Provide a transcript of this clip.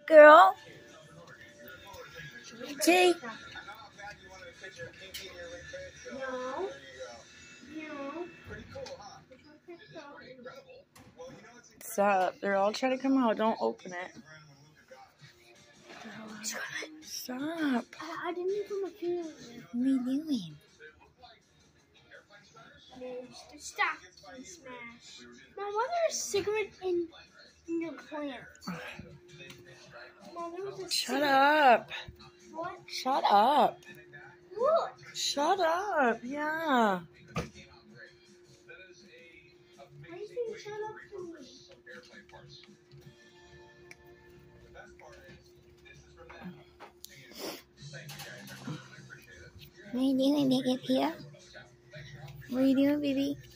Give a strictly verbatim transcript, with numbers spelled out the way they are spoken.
girl. T. No. No. Stop. They're all trying to come out. Don't open it. Stop. I, I didn't even my finger. What are you doing? Stop and smash. Mom, why there a cigarette in, in your plant? Mom, there was a Shut cigarette. up. What? Shut up. Look. Shut up. Yeah. Why are you saying shut up to me? What are you doing, Big Up here? What are you doing, baby?